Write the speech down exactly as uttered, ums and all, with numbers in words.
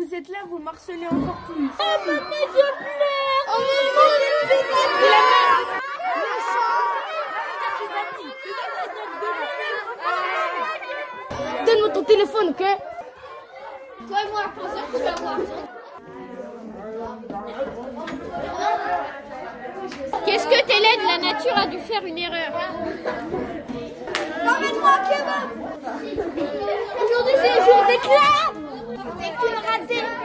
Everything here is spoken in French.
vous êtes là, vous marcelez encore plus. Oh maman, je pleure. Oh maman, je pleure. Donne-moi ton téléphone, ok? Toi et moi, pour ça, tu vas voir. Qu'est-ce que t'es laide? La nature a dû faire une erreur. Emmène-moi un kebab. Aujourd'hui, c'est le jour d'éclat. T'es qu'une ratée.